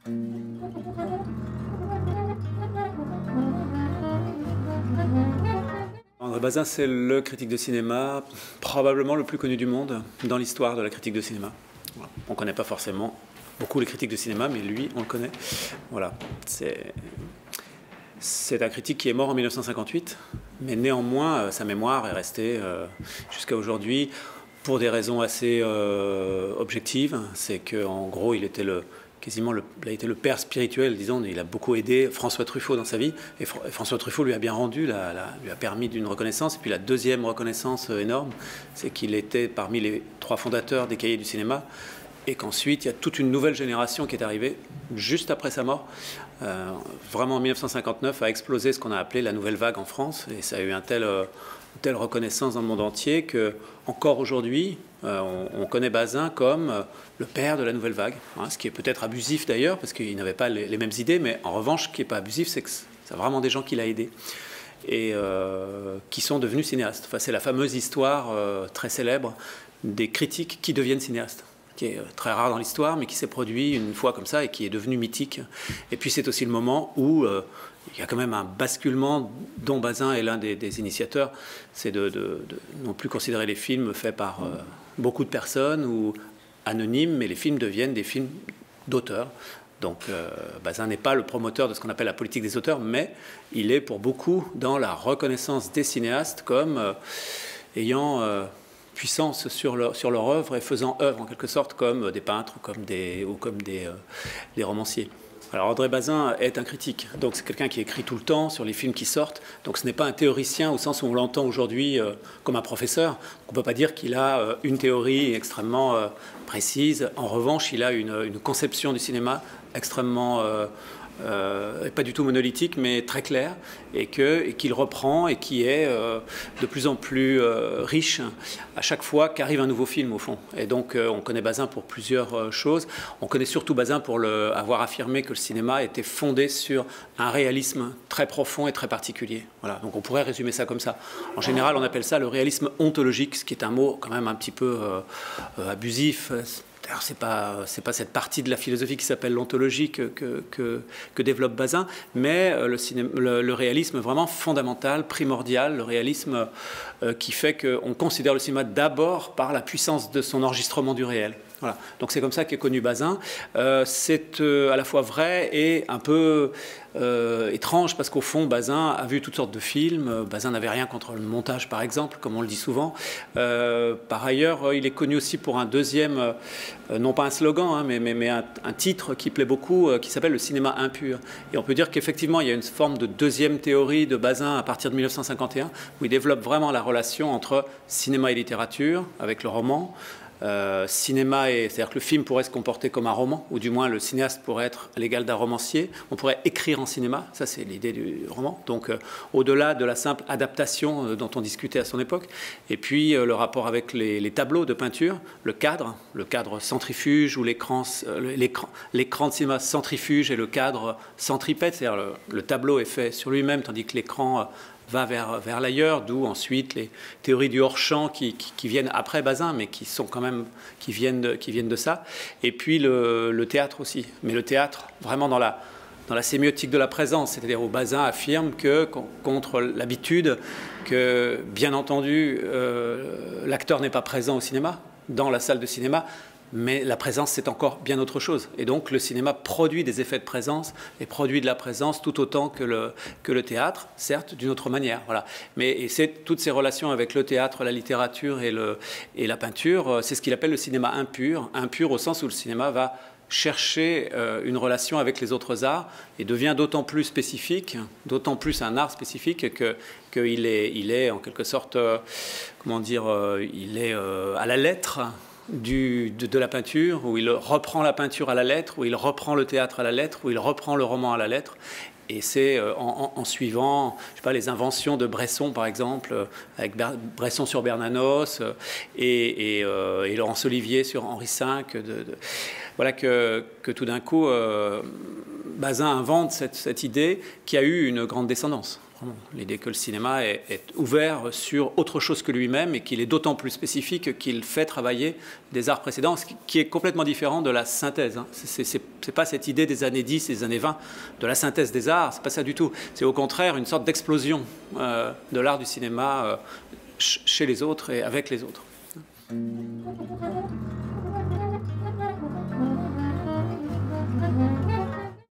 André Bazin, c'est le critique de cinéma probablement le plus connu du monde dans l'histoire de la critique de cinéma. Voilà. On ne connaît pas forcément beaucoup les critiques de cinéma, mais lui, on le connaît. Voilà. C'est un critique qui est mort en 1958, mais néanmoins, sa mémoire est restée jusqu'à aujourd'hui pour des raisons assez objectives. C'est qu'en gros, il était il a été le père spirituel, disons. Il a beaucoup aidé François Truffaut dans sa vie, et François Truffaut lui a bien rendu, lui a permis d'une reconnaissance. Et puis la deuxième reconnaissance énorme, c'est qu'il était parmi les 3 fondateurs des Cahiers du cinéma, et qu'ensuite il y a toute une nouvelle génération qui est arrivée juste après sa mort. Vraiment en 1959 a explosé ce qu'on a appelé la nouvelle vague en France, et ça a eu une telle reconnaissance dans le monde entier que encore aujourd'hui on connaît Bazin comme le père de la nouvelle vague, hein, ce qui est peut-être abusif d'ailleurs parce qu'il n'avait pas les mêmes idées, mais en revanche ce qui n'est pas abusif, c'est que c'est vraiment des gens qu'il a aidés et qui sont devenus cinéastes. Enfin, c'est la fameuse histoire très célèbre des critiques qui deviennent cinéastes, qui est très rare dans l'histoire, mais qui s'est produit une fois comme ça et qui est devenu mythique. Et puis c'est aussi le moment où il y a quand même un basculement dont Bazin est l'un des initiateurs, c'est de non plus considérer les films faits par beaucoup de personnes ou anonymes, mais les films deviennent des films d'auteurs. Donc Bazin n'est pas le promoteur de ce qu'on appelle la politique des auteurs, mais il est pour beaucoup dans la reconnaissance des cinéastes comme ayant puissance sur leur œuvre et faisant œuvre en quelque sorte comme des peintres ou comme des romanciers. Alors André Bazin est un critique, donc c'est quelqu'un qui écrit tout le temps sur les films qui sortent, donc ce n'est pas un théoricien au sens où on l'entend aujourd'hui comme un professeur. On ne peut pas dire qu'il a une théorie extrêmement précise. En revanche, il a une conception du cinéma extrêmement pas du tout monolithique, mais très clair, et qu'il reprend et qui est de plus en plus riche à chaque fois qu'arrive un nouveau film, au fond. Et donc, on connaît Bazin pour plusieurs choses. On connaît surtout Bazin pour avoir affirmé que le cinéma était fondé sur un réalisme très profond et très particulier. Voilà. Donc, on pourrait résumer ça comme ça. En général, on appelle ça le réalisme ontologique, ce qui est un mot quand même un petit peu abusif. Alors, c'est pas cette partie de la philosophie qui s'appelle l'ontologie que développe Bazin, mais le réalisme vraiment fondamental, primordial, le réalisme qui fait qu'on considère le cinéma d'abord par la puissance de son enregistrement du réel. Voilà. Donc c'est comme ça qu'est connu Bazin. C'est à la fois vrai et un peu étrange parce qu'au fond, Bazin a vu toutes sortes de films. Bazin n'avait rien contre le montage, par exemple, comme on le dit souvent. Par ailleurs, il est connu aussi pour un deuxième, non pas un slogan, hein, mais un titre qui plaît beaucoup, qui s'appelle le cinéma impur. Et on peut dire qu'effectivement, il y a une forme de deuxième théorie de Bazin à partir de 1951, où il développe vraiment la relation entre cinéma et littérature, avec le roman. C'est-à-dire que le film pourrait se comporter comme un roman, ou du moins le cinéaste pourrait être à l'égal d'un romancier. On pourrait écrire en cinéma, ça c'est l'idée du roman, donc au-delà de la simple adaptation dont on discutait à son époque. Et puis le rapport avec les tableaux de peinture, le cadre centrifuge ou l'écran de cinéma centrifuge et le cadre centripète, c'est-à-dire le tableau est fait sur lui-même, tandis que l'écran va vers l'ailleurs, d'où ensuite les théories du hors-champ qui viennent après Bazin, mais qui sont quand même qui viennent de ça. Et puis le théâtre aussi, mais le théâtre vraiment dans la sémiotique de la présence, c'est-à-dire où Bazin affirme que contre l'habitude que bien entendu l'acteur n'est pas présent au cinéma, dans la salle de cinéma. Mais la présence, c'est encore bien autre chose. Et donc, le cinéma produit des effets de présence et produit de la présence tout autant que le théâtre, certes, d'une autre manière. Voilà. Mais c'est toutes ces relations avec le théâtre, la littérature et la peinture, c'est ce qu'il appelle le cinéma impur. Impur au sens où le cinéma va chercher une relation avec les autres arts et devient d'autant plus spécifique, d'autant plus un art spécifique qu'il est en quelque sorte, il est à la lettre de la peinture, où il reprend la peinture à la lettre, où il reprend le théâtre à la lettre, où il reprend le roman à la lettre. Et c'est en suivant, je sais pas, les inventions de Bresson, par exemple, avec Bresson sur Bernanos et Laurence Olivier sur Henri V, voilà que tout d'un coup, Bazin invente cette idée qui a eu une grande descendance. L'idée que le cinéma est ouvert sur autre chose que lui-même et qu'il est d'autant plus spécifique qu'il fait travailler des arts précédents, ce qui est complètement différent de la synthèse. C'est pas cette idée des années 10 et des années 20 de la synthèse des arts, c'est pas ça du tout. C'est au contraire une sorte d'explosion de l'art du cinéma chez les autres et avec les autres.